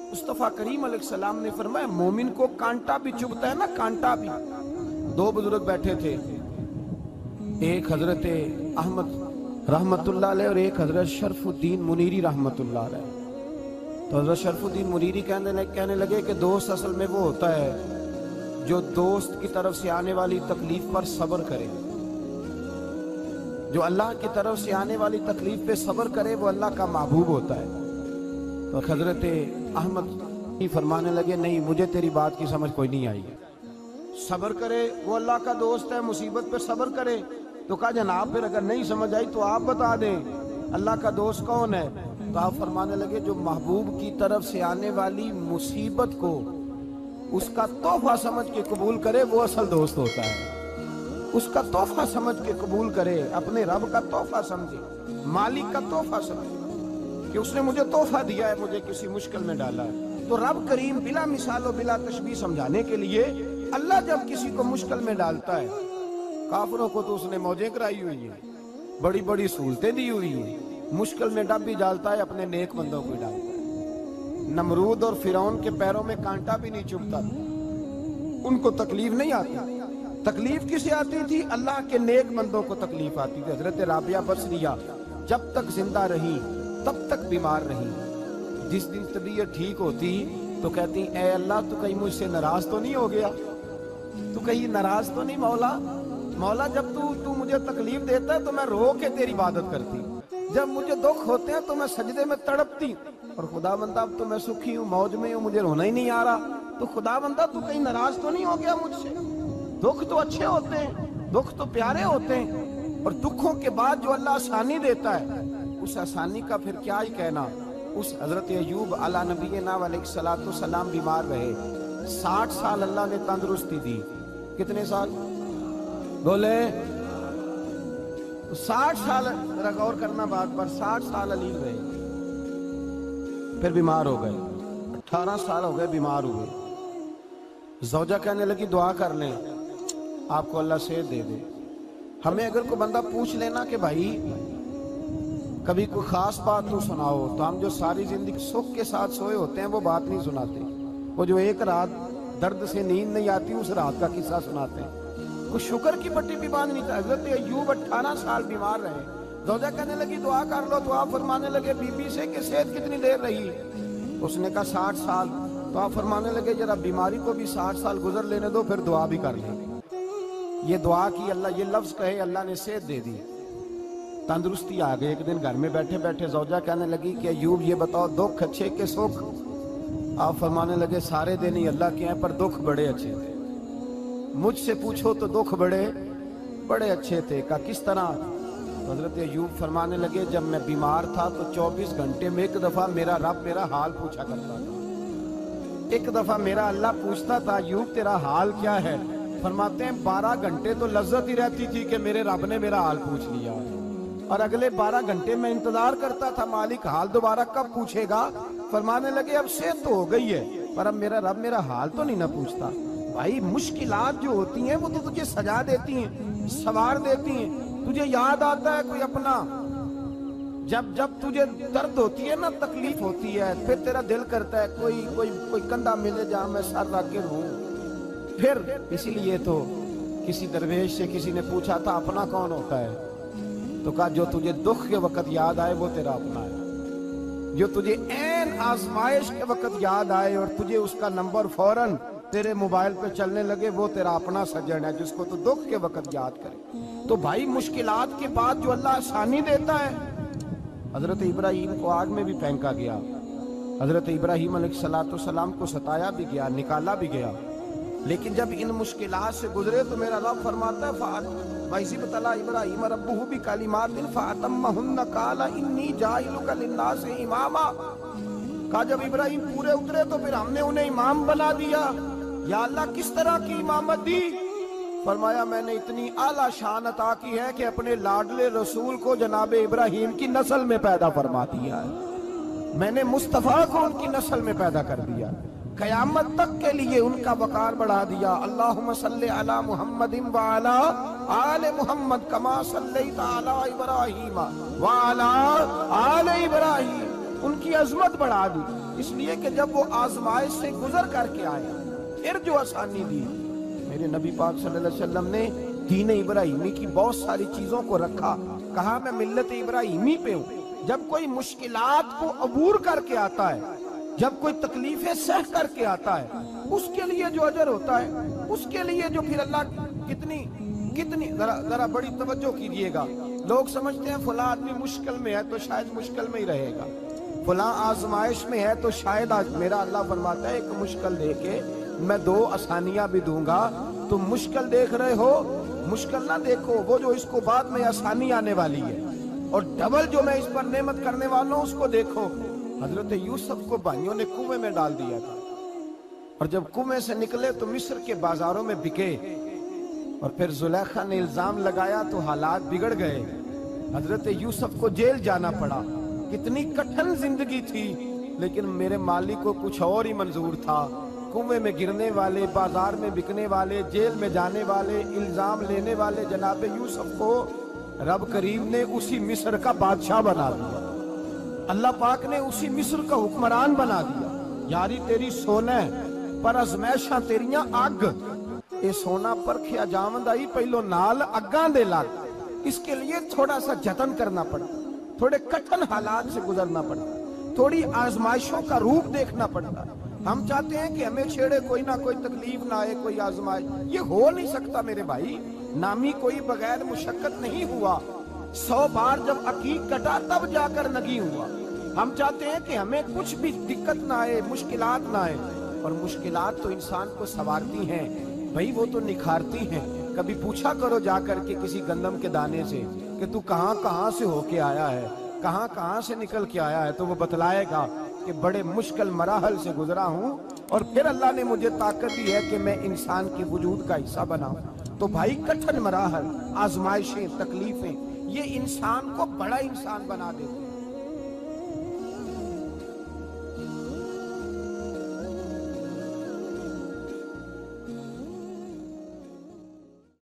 مصطفیٰ کریم علیہ السلام نے فرمایا مومن کو کانٹا بھی چبھتا ہے نا، کانٹا بھی۔ دو بزرگ بیٹھے تھے، ایک حضرت احمد رحمت اللہ علیہ اور ایک حضرت شرف الدین منیری رحمت اللہ علیہ۔ تو حضرت شرف الدین منیری کہنے لگے کہ دوست اصل میں وہ ہوتا ہے جو دوست کی طرف سے آنے والی تکلیف پر صبر کرے، جو اللہ کی طرف سے آنے والی تکلیف پہ صبر کرے وہ اللہ کا محبوب ہوتا ہے۔ تو حضرت احمد فرمانے لگے نہیں، مجھے تیری بات کی سمجھ کوئی نہیں آئی۔ صبر کرے وہ اللہ کا دوست ہے، مصیبت پہ صبر کرے۔ تو کہا جناب پھر اگر نہیں سمجھ آئی تو آپ بتا دیں اللہ کا دوست کون ہے؟ تو آپ فرمانے لگے جو محبوب کی طرف سے آنے والی مصیبت کو اس کا تحفہ سمجھ کے قبول کرے وہ اصل دوست ہوتا ہے۔ اس کا تحفہ سمجھ کے قبول کرے، اپنے رب کا تحفہ سمجھے، مالک کا تحفہ سمجھے کہ اس نے مجھے تحفہ دیا ہے، مجھے کسی مشکل میں ڈالا ہے۔ تو رب کریم بلا مثال و بلا تشبیہ سمجھانے کے لیے اللہ جب کسی کو مشکل میں ڈالتا ہے، کافروں کو تو اس نے موجیں کرائی ہوئی ہیں، بڑی بڑی سہولتیں دی ہوئی ہیں، مشکل میں ڈب بھی ڈالتا ہے، اپنے نیک بندوں کو ڈالتا ہے۔ نمرود اور فرعون کے پیروں میں کانٹا بھی نہیں چبھتا، ان کو تکلیف نہیں آتی۔ تکلیف کسے آتی تھی؟ اللہ کے نیک بندوں کو تکلیف آتی تھی۔ حضرت رابعہ بصریہ جب تک زندہ رہی تب تک بیمار رہی، جس دن طبیعت ٹھیک ہوتی تو کہتی اے اللہ تو کہیں مجھ سے ناراض تو نہیں ہو گیا، تو کہیں ناراض تو نہیں مولا؟ مولا جب تو مجھے تکلیف دیتا ہے تو میں رو کے تیری عبادت کرتی، جب مجھے دکھ ہوتے ہیں تو میں سجدے میں تڑپتی، اور خدا بندہ اب تو میں سکھی ہوں، موج میں ہوں، مجھے رونا ہی نہیں آ رہا، تو خدا بندہ تو کہیں ناراض تو نہیں ہو گیا مجھ سے؟ دکھ تو اچھے ہوتے ہیں، دکھ تو پیارے ہوتے ہیں، اور دکھوں کے بعد جو اللہ آسانی دیتا ہے اس آسانی کا پھر کیا ہی کہنا۔ اس حضرت ایوب علی نبینا علیہ السلام بیمار رہے، 60 سال اللہ نے تندرستی دی۔ کتنے سال بولے؟ 60 سال، ذرا غور کرنا بات پر، 60 سال علی رہے، پھر بیمار ہو گئے، 18 سال ہو گئے بیمار ہوئے۔ زوجہ کہنے لگی دعا کر لیں آپ کو اللہ صحت دے دے۔ ہمیں اگر کوئی بندہ پوچھ لینا کہ بھائی کبھی کوئی خاص بات تو سناؤ، تو ہم جو ساری زندگی سکھ کے ساتھ سوئے ہوتے ہیں وہ بات نہیں سناتے، وہ جو ایک رات درد سے نیند نہیں آتی اس رات کا قصہ سناتے ہیں، کوئی شکر کی پٹی بھی باندھ نہیں تھا۔ حضرت ایوب 18 سال بیمار رہے، زوجہ کہنے لگی دعا کر لو، تو آپ فرمانے لگے بی بی سے کہ صحت کتنی دیر رہی؟ اس نے کہا 60 سال، تو آپ فرمانے لگے ذرا بیماری کو بھی 60 سال گزر لینے دو پھر دعا بھی کر لیں۔ یہ دعا کی، اللہ یہ لفظ کہے، اللہ نے صحت دے دی، تندرستی آ گئی۔ ایک دن گھر میں بیٹھے بیٹھے زوجہ کہنے لگی کہ ایوب یہ بتاؤ دکھ اچھے کہ سکھ؟ آپ فرمانے لگے سارے دن ہی اللہ کے ہیں پر دکھ بڑے اچھے تھے، مجھ سے پوچھو تو دکھ بڑے اچھے تھے۔ کہا کس طرح؟ حضرت ایوب فرمانے لگے جب میں بیمار تھا تو 24 گھنٹے میں ایک دفعہ میرا رب میرا حال پوچھا کرتا تھا، ایک دفعہ میرا اللہ پوچھتا تھا ایوب تیرا حال کیا ہے؟ فرماتے ہیں 12 گھنٹے تو لذت ہی رہتی تھی کہ میرے رب نے میرا حال پوچھ لیا، اور اگلے 12 گھنٹے میں انتظار کرتا تھا مالک حال دوبارہ کب پوچھے گا۔ فرمانے لگے اب صحت تو ہو گئی ہے پر اب میرا رب میرا حال تو نہیں نہ پوچھتا۔ بھائی مشکلات جو ہوتی ہیں وہ تو تجھے سجا دیتی ہیں، سوار دیتی ہیں، تجھے یاد آتا ہے کوئی اپنا، جب تجھے درد ہوتی ہے نا، تکلیف ہوتی ہے، پھر تیرا دل کرتا ہے کوئی کندھا ملے جہاں میں سر رکھ کے رہوں۔ پھر اسی لیے تو کسی درویش سے کسی نے پوچھا تھا اپنا کون ہوتا ہے؟ تو کہا جو تجھے دکھ کے وقت یاد آئے وہ تیرا اپنا ہے، جو تجھے عین آزمائش کے وقت یاد آئے اور تجھے اس کا نمبر فوراً تیرے موبائل پہ چلنے لگے وہ تیرا اپنا سجن ہے، جس کو تو دکھ کے وقت یاد کرے۔ تو بھائی مشکلات کے بعد جو اللہ آسانی دیتا ہے، حضرت ابراہیم کو آگ میں بھی پھینکا گیا، حضرت ابراہیم علیہ السلام کو ستایا بھی گیا، نکالا بھی گیا، لیکن جب ان مشکلات سے گزرے تو میرا رب فرماتا ہے وَإِذِ ابْتَلَىٰ إِبْرَاهِيمَ رَبُّهُ بِكَلِمَاتٍ فَأَتَمَّهُنَّ قَالَ إِنِّي جَاعِلُكَ لِلنَّاسِ إِمَامًا۔ کہا جب ابراہیم پورے اترے تو پھر ہم نے انہیں امام بنا دیا۔ یا اللہ کس طرح کی امامت دی؟ فرمایا میں نے اتنی اعلیٰ شان عطا کی ہے کہ اپنے لاڈلے رسول کو جناب ابراہیم کی نسل میں پیدا فرما دیا ہے، میں نے مصطفیٰ کو ان کی نسل میں پیدا کر دیا، قیامت تک کے لیے ان کا وقار بڑھا دیا۔ اللہم صلی علی محمد وعلی آل محمد کما صلیت علی ابراہیم وعلی آل ابراہیم ان کی عظمت بڑھا دی، اس لیے کہ جب وہ آزمائش سے گزر کر کے آئے پھر جو آسانی دی، میرے نبی پاک صلی اللہ علیہ وسلم نے دین ابراہیمی کی بہت ساری چیزوں کو رکھا، کہا میں ملت ابراہیمی پہ ہوں۔ جب کوئی مشکلات کو عبور کر کے آتا ہے، جب کوئی تکلیفیں سہ کر کے آتا ہے، اس کے لیے جو اجر ہوتا ہے، اس کے لیے جو پھر اللہ کتنی ذرا بڑی توجہ کیجئے گا۔ لوگ سمجھتے ہیں فلاں آدمی مشکل میں ہے تو شاید مشکل میں ہی رہے گا، فلاں آزمائش میں ہے تو شاید آج میرا اللہ فرماتا ہے ایک مشکل دے کے میں 2 آسانیاں بھی دوں گا۔ تم مشکل دیکھ رہے ہو، مشکل نہ دیکھو، وہ جو اس کو بعد میں آسانی آنے والی ہے، اور ڈبل جو میں اس پر نعمت کرنے والا ہوں اس کو دیکھو۔ حضرت یوسف کو بھائیوں نے کنویں میں ڈال دیا تھا، اور جب کنویں سے نکلے تو مصر کے بازاروں میں بکے، اور پھر زلیخا نے الزام لگایا تو حالات بگڑ گئے، حضرت یوسف کو جیل جانا پڑا۔ کتنی کٹھن زندگی تھی، لیکن میرے مالک کو کچھ اور ہی منظور تھا۔ کنویں میں گرنے والے، بازار میں بکنے والے، جیل میں جانے والے، الزام لینے والے جناب یوسف کو رب کریم نے اسی مصر کا بادشاہ بنا دیا، اللہ پاک نے اسی مصر کا حکمران بنا دیا۔ یاری تیری سونا ہے پر ازمیشاں تیریاں اگ، اے سونا پرکھیا جاوندائی پہلو نال اگاں دے لگ، اس کے لیے تھوڑا سا جتن کرنا پڑتا، تھوڑے کٹھن حالات سے گزرنا پڑتا، تھوڑی آزمائشوں کا روپ دیکھنا پڑتا۔ ہم چاہتے ہیں کہ ہمیں چھیڑے کوئی نہ کوئی تکلیف نہ آئے، کوئی آزمائش، یہ ہو نہیں سکتا میرے بھائی۔ نامی کوئی بغیر مشقت نہیں ہوا، 100 بار جب عقیق کٹا تب جا کر نگی ہوا۔ ہم چاہتے ہیں کہ ہمیں کچھ بھی دقت نہ آئے، مشکلات نہ آئے، اور مشکلات تو انسان کو سنوارتی ہیں بھائی، وہ تو نکھارتی ہیں۔ کبھی پوچھا کرو جا کر کے کسی گندم کے دانے سے کہ تو کہاں کہاں سے ہو کے آیا ہے، کہاں کہاں سے نکل کے آیا ہے، تو وہ بتلائے گا کہ بڑے مشکل مراحل سے گزرا ہوں، اور پھر اللہ نے مجھے طاقت دی ہے کہ میں انسان کے وجود کا حصہ بناؤں۔ تو بھائی کٹھن مراحل، آزمائشیں، تکلیفیں، یہ انسان کو بڑا انسان بنا دیتے ہیں۔